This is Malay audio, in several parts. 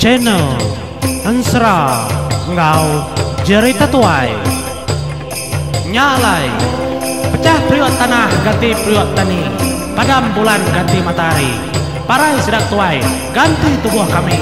channel Ansra Ngau Jerita Tuai Nyalai Pecah priok tanah ganti priok tani, padam bulan ganti matahari, parai sedang tuai ganti tubuh kami.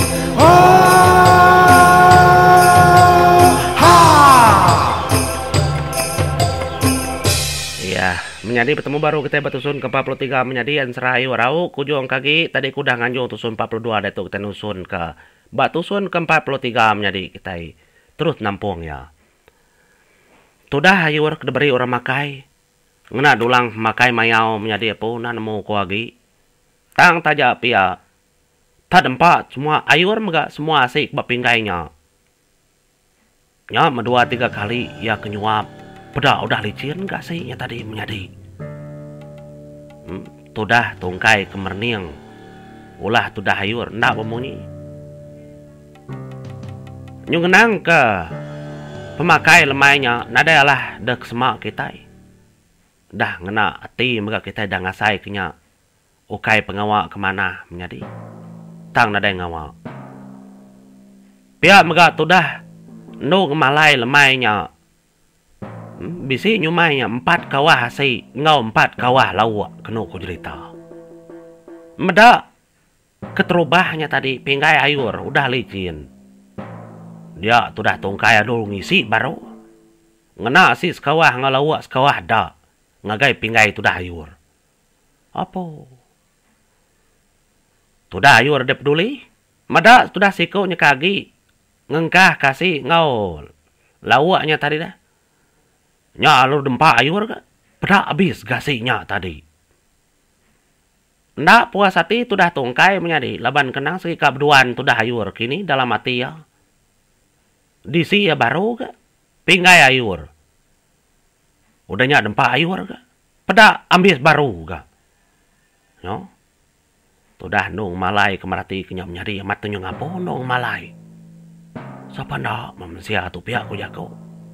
Iya, menjadi bertemu baru kita batusun ke 43 menjadi Ansra Ayu Rau kujung kaki tadi kuda nganjung tusun 42 ada tuh kita nusun ke batusun ke 43 menjadi kita terus nampung ya. Tudah ayu diberi orang makai ngena dulang makai mayau menjadi apa nemu kuagi tang taja pia tad empat semua ayur mega semua asik bapinggainya nya dua tiga kali ya kenyuap pada udah licin gak sih ya tadi menjadi tudah tungkai kemerning ulah tudah ayur ndak pemunyi nyungenang ke pemakai lemainya nadalah dek semak kita dah ngena hati mega kita dah ngasai kenya ukai pengawa kemana menjadi tang nadai ngawa pihak mega tu dah nu malai lemainya bisi nyumainya 4 kawah si ngau 4 kawah lawa kenu ku cerita meda keterubahnya tadi pinggai ayur udah licin dia tu dah tungkai dulu ngisi baru ngena si sekawah ngalawa sekawah dah ngagai pinggai tu dah ayur apa tu dah ayur dep peduli mada tu dah siko nya kagi ngengkah kasih ngau lawaknya tadi dah nya alur dempa ayur ka pada habis gasihnya tadi ndak puas hati tu dah tungkai menjadi laban kenang segi kabduan tu dah ayur kini dalam hati ya disi ya baru ka pinggai ayur udahnya dempa ayur ka pada ambis baru ka no tudah nung malai kemarati kenyam nyari amat tunyo ngapo nung malai sapa ndak mamsia tu pihak ku jako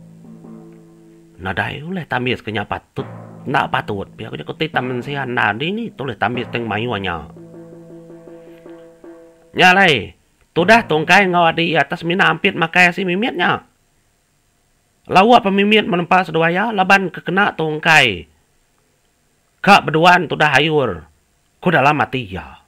nadai oleh tamis kenyap patut ndak patut pihak ku jako titam mensia nadi ni toleh tamis teng mayuanya nyalai tudah tungkai ngau di atas mina ampit makai si mimitnya lawa pemimit menempa seduaya laban kekena tungkai kak berduaan tudah ayur ku dalam mati ya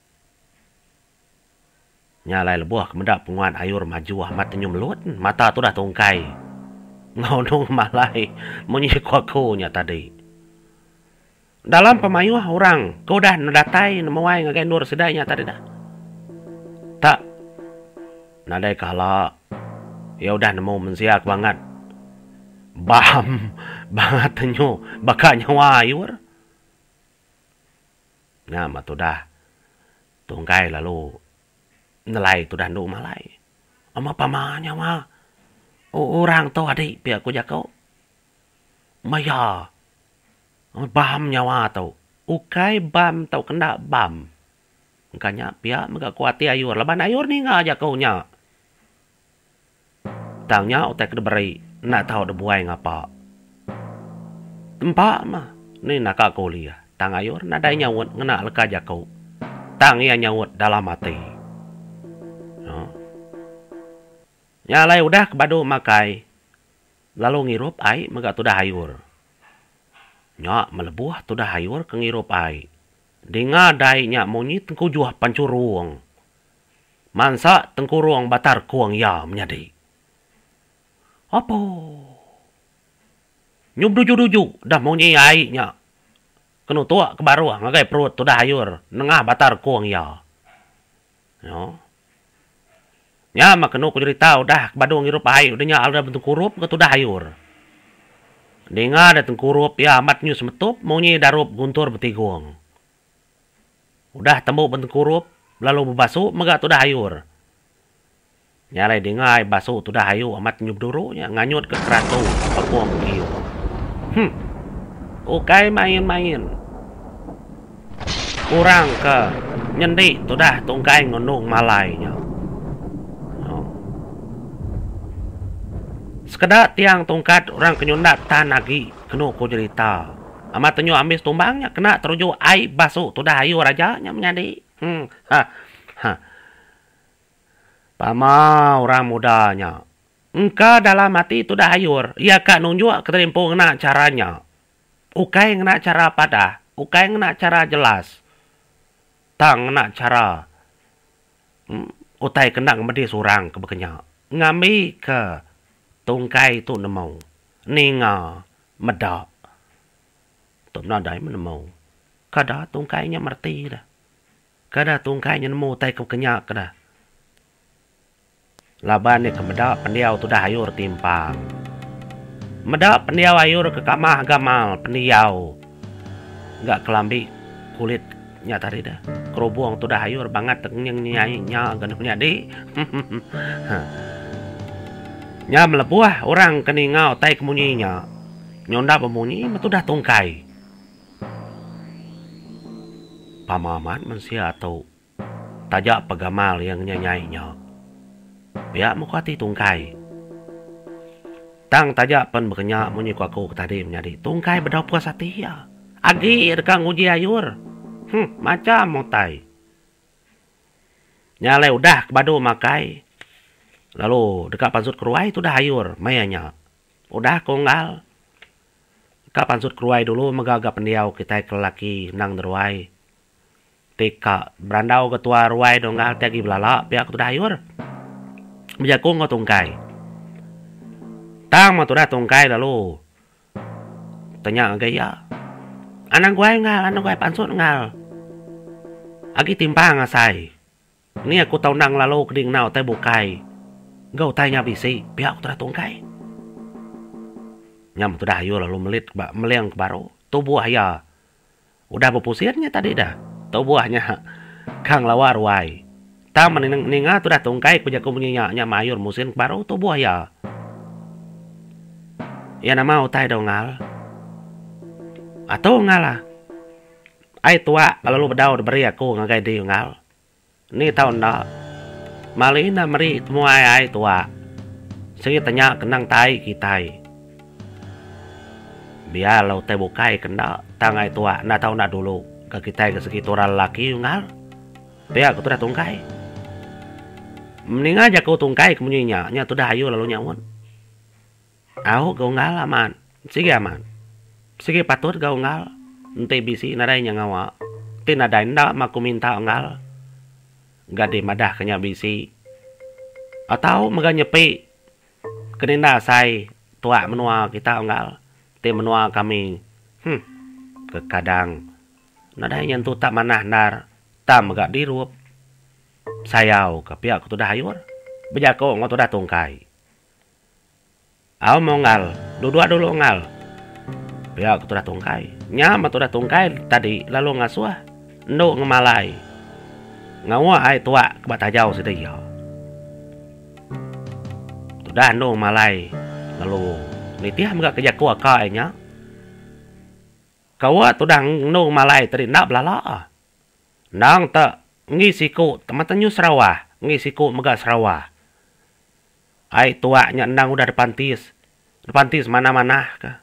nyalai lebuah kemendak penguan ayur maju amat tenyum lut mata tudah tungkai ngau nung malai menyikuakunya tadi dalam pemayuh orang kau dah nadatai nemuai ngagai nur sedainya tadi dah tak nadai kala ya udah nemu mensiak banget bam banget tenyu baka nyawa ayur nyama tu dah tungkai lalu nelai tu dah nu malai ama pamanya mah orang tu adik pihak ku jako maya bam nyawa tu ukai bam tau kena bam makanya pihak mega kuati ayur laban ayur ni ngajak kau nya tangnya otak diberi nak tahu debuai ngapa tempat mah ni nak kuliah tang ayur nadai nyawut ngena leka jakau tang ia nyawut dalam hati no. Nyalai udah kebadu makai lalu ngirup ai mega tudah ayur nya melebuh tudah ayur ke ngirup ai denga dai nya monyi tengku juah pancurung mansa tengkurung batar kuang ya menjadi apa nyub duju dah monyi ai nya kenu tua ke baru ngagai perut tu dah ayur nengah batar kuang ya no nya mak kenu ku cerita udah kebadu ngirup ai udahnya alda bentuk kurup ke tu dah ayur denga ada tengkurup ya amat nyu semetup monyi darup guntur betigong udah tembuk bentuk kurup lalu bebasu mega tu dah ayur nyalai dengai basu tu dah ayu amat nyub duru nya nganyut ke keratu pakuang kiu ukai main-main kurang ke nyendi tu dah tungkai ngonung malainya sekedar tiang tungkat orang kenyundak tanagi kenu ku cerita amat tenyu ambis tumbangnya kena teruju ai basu tu dah ayu raja nya menjadi Pama orang mudanya. Engkau dalam hati itu dah hayur. Ia kak nunjuk keterimpu ngena caranya. Ukai ngena cara pada. Ukai ngena cara jelas. Tang ngena cara. Utai kendang medi surang kebekenya. Ngami ke tungkai tu nemu. Ninga medak. Tu nadai menemu. Kada tungkainya merti dah. Kada tungkainya nemu utai kebekenya kada. Laban ni ke medak pendiau tu dah hayur timpang. Medak pendiau hayur ke kamah gamal pendiau. Enggak kelambi kulitnya tadi dah. Kerubung tu dah hayur banget yang nyainya ganuknya di. Nya melebuah orang keningau tai kemunyinya. Nyonda pemunyi tu dah tungkai. Pamaman mensia atau tajak pegamal yang nyanyainya. Pihak mukati tungkai. Tang tajak pen berkenyak munyi ku aku tadi menjadi. Tungkai bedau puas hati ya. Agi dekang uji ayur. Macam mutai. Nyale udah kebadu makai. Lalu dekat pansut keruai tu dah ayur. Mayanya. Udah konggal. Dekat pansut keruai dulu megagap pendiau kita kelaki nang deruai. Tika berandau ketua ruai donggal tiagi belalak. Pihak tu dah ayur. Bejaku ngau tungkai. Tang mau dah tungkai lalu. Tanya gaya. Anang gue ngal, anang gue pansut ngal. Agi timpang asai. Ni aku tahu nang lalu keding nau teh bukai. Gau tanya bisi, pihak dah tungkai. Nyam tu dah ayo lalu meliang ke baru. Tubuh ya. Udah berpusirnya tadi dah. Tubuhnya kang lawar ruai. Tang meninga tu dah tungkai kujaku menyinyaknya mayur musim baru tubuh ya. Ya nama utai dong ngal. Atau ngalah. Ai tua kalau lu bedau diberi aku ngagai di ngal. Ni tahun dah. Malina meri temu ai tua. Segi tanya kenang tai kitai. Biar lau teh bukai kena tangai tua na tahu na dulu ke kitai ke sekitoran laki ngal. Biar aku tu dah tungkai. Mending aja kau tungkai kemunyinya. Nya tu dah ayu lalu nyawon. Aku kau ngal aman. Sige aman. Sige patut kau ngal. Ente bisi nadai nya ngawa. Ti nadai ndak maku minta ngal. Gade madah kenya bisi. Atau maga nyepi. Keninda sai. Tua menua kita ngal. Ti menua kami. Kekadang. Nadai nyentuh tak manah nar. Tak maga dirup. Sayau ke pihak tu dah hayur. Bejako ngau tu dah tungkai. Aku mau ngal. Dua-dua dulu ngal. Pihak tu dah tungkai. Nyama tu dah tungkai tadi lalu ngasuah. Nduk ngemalai. Ngawa ai tua kebat hajau sedih ya. Tu dah nduk malai. Lalu nitiah mga kejako akainya. Kau tu dah nduk malai tadi nak belala. Nang tak ngisiku teman-teman Sarawak. Ngisiku mega Sarawak. Ai tuanya endang udah depan tis. Depan tis mana-mana kah.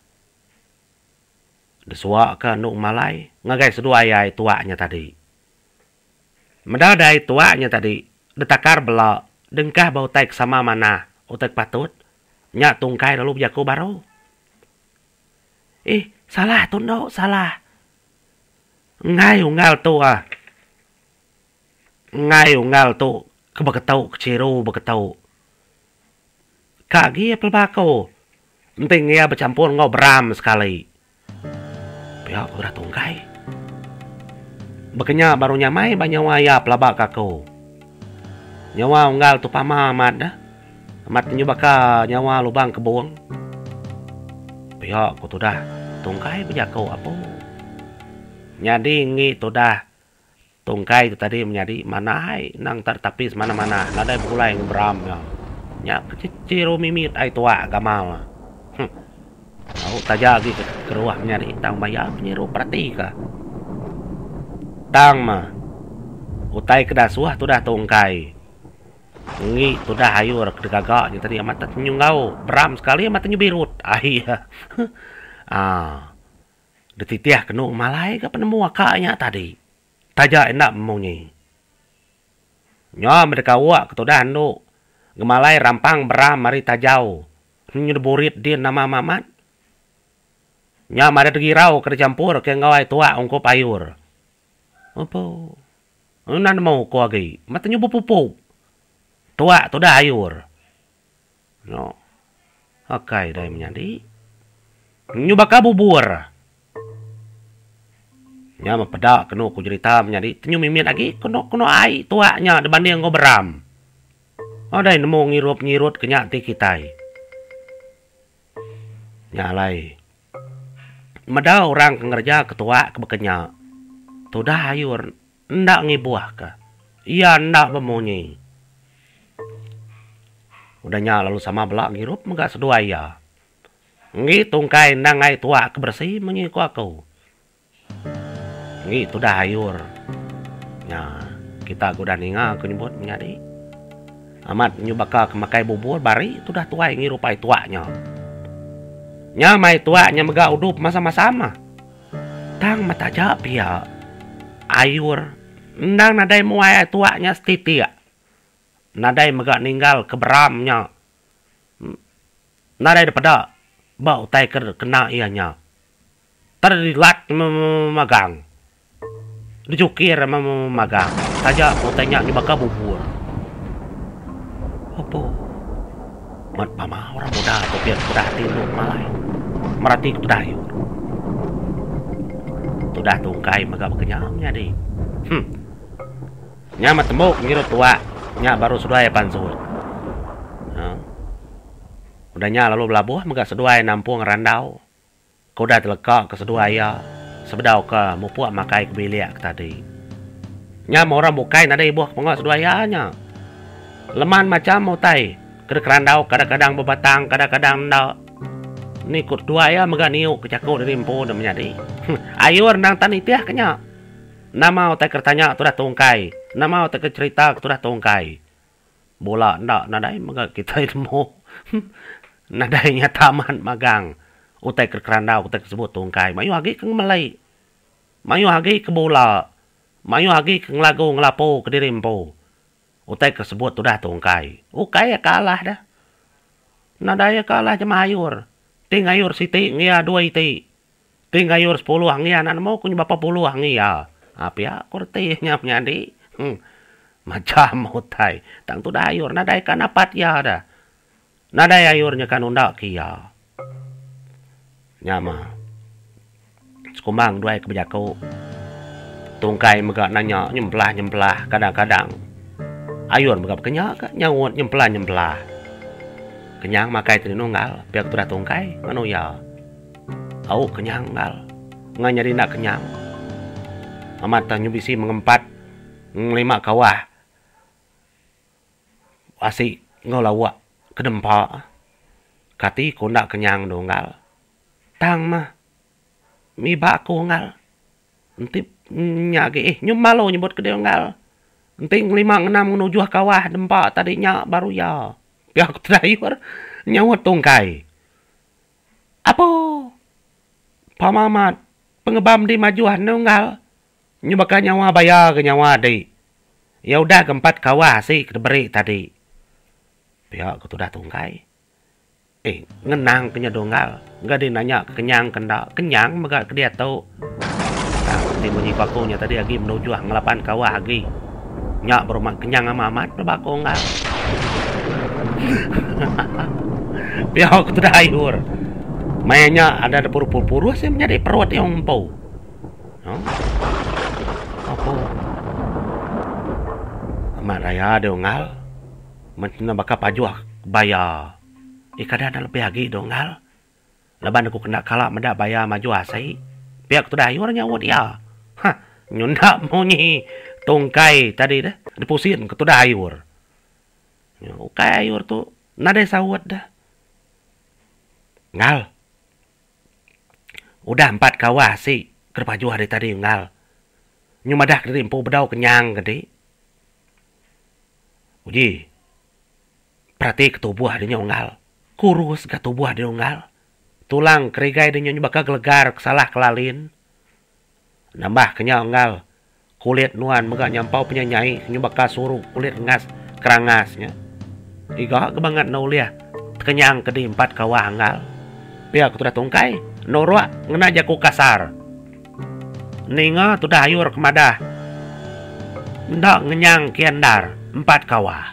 Desua ke nuk malai. Ngagai sedua ai tuanya tadi. Medadai tuanya tadi. Detakar belak. Dengkah bau taik sama mana. Utek patut. Nyak tungkai lalu bijaku baru. Salah tu no, salah. Ngai ungal tu ah. Ngai ungal tu. Kebaketau, keciru baketau. Kaki apel bako. Penting ia bercampur ngobram sekali. Pihak udah tungkai. Bekenya baru nyamai banyawa ya pelabak kako. Nyawa unggal tu pama amat dah. Amat nyubaka nyawa lubang kebun. Pihak ku tu dah tungkai berjako apa. Nyadi ngi tu dah. Tungkai tu tadi menjadi mana hai nang tertapis mana-mana. Nadai bulai ngebram ya. Nya kecil mimit ai tua gamal. Aku tajak lagi ke ruah menjadi tang bayar penyeru perhati ka. Tang mah. Utai kedasuah tu dah tungkai. Ngi tu dah hayur kedegagak ni tadi amat nyungau. Beram sekali amat nyubirut. Iya. Detitiah kenung malai ke penemu akaknya tadi. Tajak enak memunyi. Nya mereka wak ketudahan tu. Gemalai rampang beram mari tajau. Nyeburit dia nama mamat. Nya mada tegirau kada campur ke ngawai tua ongko payur. Apa? Nan mau ko agi. Mata nyobo pupu. Tua tu dah ayur. No. Akai dai menyandi. Nyoba ka bubur. Nya mapedak keno ku cerita menyadi tenyu mimin lagi keno ai tuanya dibanding ngo beram. Ada nemu ngirup-ngirut kenyak ti kitai. Nyalai. Mada orang kengerja ketua kebekenya. Tu dah ayur ndak ngibuah ka. Iya ndak bemunyi. Udahnya lalu sama belak ngirup megak sedua ya. Ngi tungkai nangai tua kebersih menyiku aku. Ngi tu dah ayur. Ya, kita udah ninga aku nyebut menyadi. Amat nyubaka kemakai bubur bari tu dah tuai ngirupai tuanya. Nya mai tuanya mega udup sama-sama. Tang mata jap ya. Ayur ndang nadai muai tuanya setiti ya. Nadai mega ninggal keberamnya. Nadai daripada bau tai kena ianya. Terdilat magang. Dijukir magang. Saja utainya nyubaka bubur. Apa? Mat mama orang muda atau biar kuda tidur malai. Merati kuda ayur. Sudah tungkai mega bekenyamnya di. Nya tembok ngirut tua. Nya baru sudah ya pansur. Udahnya lalu belabuh mega seduai nampung randau. Kuda telekak ke seduai ya. Sebedau ke mupuak makai kebiliak tadi. Nya mau orang bukai nada ibuh pengok seduayanya. Leman macam mutai. Kerandau kadang-kadang bebatang, kadang-kadang ndak. Ni kut dua ya mega niu kecaku dari empu dan menyadi. Ayur nang tani tiah kenya. Nama utai kertanya tu dah tungkai. Nama utai cerita tu dah tungkai. Bola ndak nadai mega kita ilmu. Nadainya taman magang. Utai kerandau utai tersebut tungkai. Mayu agi keng melai. Mayu agi ke bola. Mayu agi keng lagu ngelapo ke diri empu. Utai tersebut tu dah tungkai. Ukai ya kalah dah. Nadai kalah jema ayur. Ting ayur siti ngia 2 iti. Ting ayur 10 ngia anak mau kunya bapa 10 ngia. Apa ya kurtinya menyadi. Macam utai. Tang tu dah ayur nadai kan apat ya dah. Nadai ayurnya kan undak kia. Nyama. Sekumang 2 kebijaku. Tungkai mega nanya nyemplah kadang-kadang. Ayur mega kenya ka nyawut nyemplah. Kenyang makai tadi nunggal, biar tu dah tungkai, manu ya. Au kenyang ngal, nyari nak kenyang. Amat tanyu bisi mengempat, ngelima kawah. Asik ngolawak kedempa. Kati ko nak kenyang nunggal. Tang mah, mi baku ngal. Entip nyagi nyumalo nyebut ke dia ngal. Enting 5-6 menuju kawah dempa tadinya baru ya. Pihak terakhir nyawa tungkai. Apa? Pamamat pengebam di majuan nunggal. Nyubaka nyawa bayar ke nyawa di. Ya udah keempat kawah sih keberi tadi. Pihak sudah tungkai. Ngenang kenya donggal. Enggak dinanya kenyang kenda. Kenyang mega ke dia tahu. Nah, timunyi pakunya tadi lagi menuju ngelapan kawah lagi. Nyak berumat kenyang amat berbako enggak. Pihak tu dah ayur. Mainnya ada puru-puru sih menjadi perut yang empau. Apa? Amat raya dongal. Macam bakal pajuah bayar. Kadang ada lebih lagi dongal. Leban aku kena kalah mendak bayar maju asai. Pihak tu dah ayur nyawut ya. Nyunda monyi. Tungkai tadi dah dipusin ke tu dah ayur. Ukai ayur tu nada sawat dah. Ngal. Udah 4 kawah sih kerpaju hari tadi ngal. Nyumadah dari empu bedau kenyang gede. Uji. Perhati ketubuh adanya ngal. Kurus ke tubuh adanya ngal. Tulang kerigai adanya nyubaka gelegar kesalah kelalin. Nambah kenyang ngal. Kulit nuan mega nyampau penyanyai nyubaka suruh kulit ngas kerangasnya. Iga kebangat no liah. Kenyang ke di 4 kawah anggal. Pihak tu dah tungkai. Norwa ngena jaku kasar. Ninga tu dah hayur kemadah. Ndak ngenyang kiandar 4 kawah.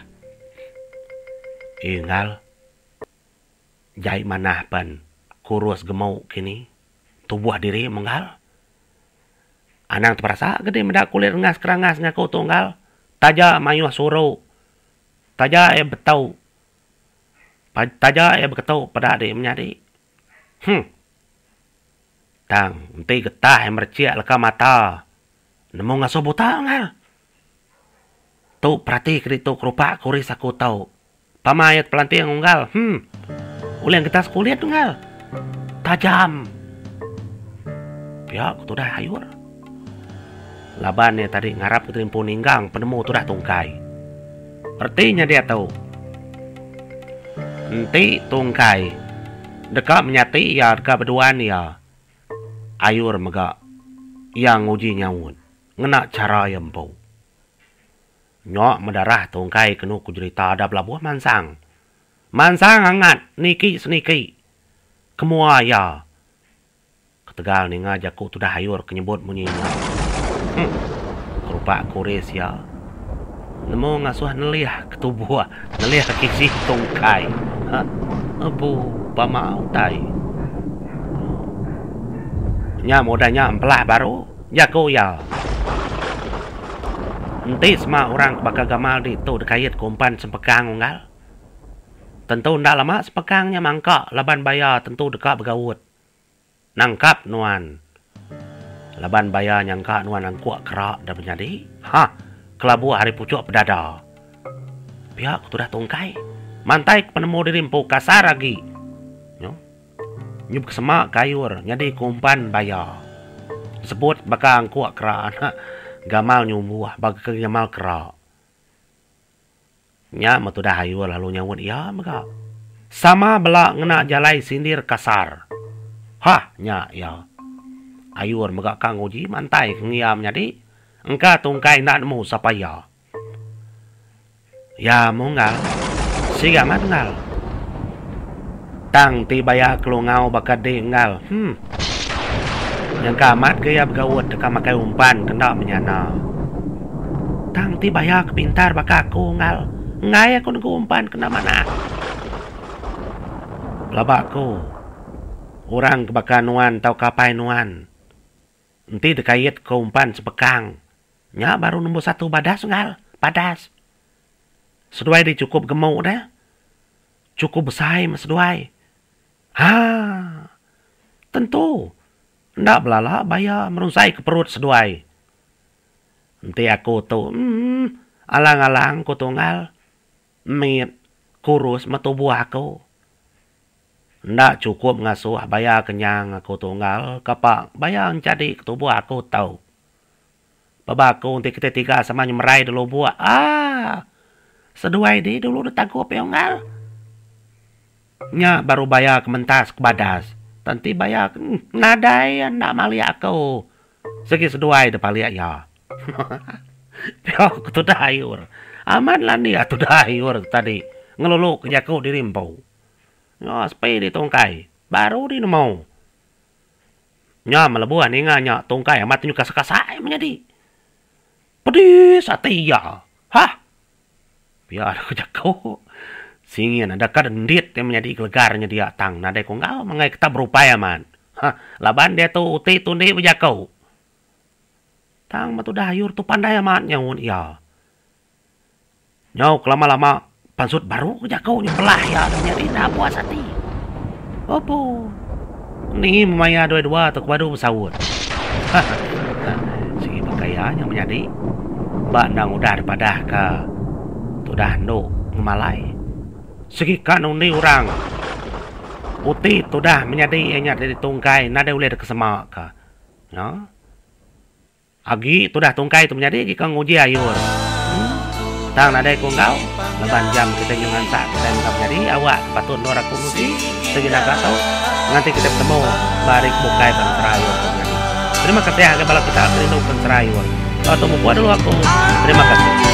Inggal. Jai manah pan. Kurus gemau kini. Tubuh diri menggal. Anang terasa gede mendak kulit ngas kerangas ngaku tunggal. Taja mayuh suruh. Taja betau. Taja beketau pada adik menyadi. Tang, nanti getah yang merciak leka mata. Nemu ngaso buta ngal. Tu perhati keritu kerupak kuris aku tahu. Pamayat pelanti yang unggal. Uliang kita sekuliat ngal. Tajam. Pihak tu dah hayur. Labannya tadi ngarap keterimpu ninggang penemu tu dah tungkai. Artinya dia tahu. Nanti tungkai. Dekat menyati ya dekat berduaan ya. Ayur megak. Yang uji nyawun. Ngena cara yang bau. Nyok mendarah tungkai kenu kujerita ada belabuh mansang. Mansang hangat. Niki seniki. Kemua ya. Ketegal ni ngajakku tu dah hayur kenyebut munyinya. Kerupak kuris ya. Nemu ngasuh neliah ketubuh. Neliah kisi tungkai. Abu pamau tai. Nya modanya empelah baru. Jaku ya. Nanti semua orang bakal gamal di tu dekayat kumpan sepekang unggal. Tentu ndak lama sepekangnya mangkak laban bayar tentu dekat bergawut. Nangkap nuan. Laban bayar nyangka nuan angkuak kerak dah menjadi. Kelabu hari pucuk pedada. Pihak tu dah tungkai. Mantai penemu dirimpu kasar lagi. Nyub kesemak kayur. Jadi kumpan bayar. Sebut bakal angkuak kerak. Gamal nyumbuh. Bagi gamal kerak. Nya matu dah hayur lalu nyawut. Ya maka. Sama belak ngena jalai sindir kasar. Nya ya. Ayur megak kang uji mantai ngiam jadi engka tungkai nak nemu sapa ya. Ya munggal. Siga matngal. Tang ti baya kelungau bakat dengal. Yang kamat gaya bergawut deka makai umpan kena menyana. Tang ti baya kepintar bakat aku ngal. Ngai aku nunggu umpan kena mana. Labakku. Orang kebakan nuan tau kapai nuan. Nanti dekayat ke umpan sepekang. Nya baru nemu 1 badas ngal. Badas. Seduai dicukup gemuk dah. Cukup besar mas seduai. Tentu. Ndak belala bayar merusai ke perut seduai. Nanti aku tu. Alang-alang ku tunggal. Mit. Kurus metubuh aku. Ndak cukup ngasuh bayar kenyang aku tunggal. Kapak bayar jadi ketubuh aku tahu. Babaku nanti kita tiga sama nyemerai dulu buah. Seduai di dulu ditanggup piongal. Nya baru bayar kementas kebadas. Tanti bayar nadai ndak mali aku. Segi seduai depan lihat ya. Piok tu dah hayur. Aman lah ni tu dah hayur tadi. Ngeluluk kejaku dirimpau. Nya sepi di tungkai. Baru di nemu. Nya melebuhan ingatnya tungkai amat nyuka sekasai menjadi. Pedis hati ya. Biar aku jago. Singin ada kadendit yang menjadi gelegarnya dia tang. Nadai ko ngau mangai kita berupaya man. Laban dia tu uti tundi berjakau. Tang matu dayur tu pandai amat nyawun ya. Nyau kelama-lama pansut baru jakau nyebelah ya. Menjadi dah puas hati. Opo. Ni memaya dua-dua tu kebadu bersawut. Segi pakaian yang menjadi. Bandang udah daripada ke. Tudah no ngemalai. Segi kan undi orang. Putih tu dah menjadi ianya dari tungkai. Nada boleh ada kesemak ka. Ya. Agi tu dah tungkai tu menjadi jika nguji ayur. Tang nada ko ngau. Laban jam kita nyungan sak kita minta menjadi awak patut norak kunusi. Segi nak tahu. Nanti kita bertemu barik bukai penserayur. Terima kasih agak balap kita terindung penserayur. Atau mau dulu aku. Terima kasih.